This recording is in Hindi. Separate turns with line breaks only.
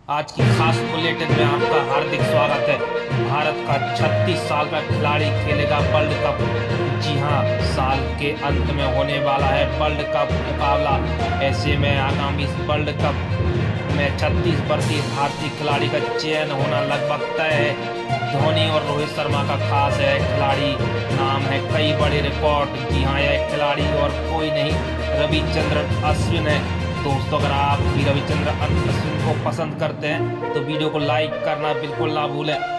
आज की खास बुलेटिन में आपका हार्दिक स्वागत है। भारत का 36 साल का खिलाड़ी खेलेगा वर्ल्ड कप। जी हां, साल के अंत में होने वाला है वर्ल्ड कप मुकाबला। ऐसे में आगामी वर्ल्ड कप में 36 वर्षीय भारतीय खिलाड़ी का चयन होना लगभग तय है। धोनी और रोहित शर्मा का खास है खिलाड़ी नाम है, कई बड़े रिकॉर्ड। जी हाँ, यह खिलाड़ी और कोई नहीं, रविचंद्रन अश्विन है। दोस्तों, अगर आप भी रविचंद्रन अश्विन को पसंद करते हैं तो वीडियो को लाइक करना बिल्कुल ना भूलें।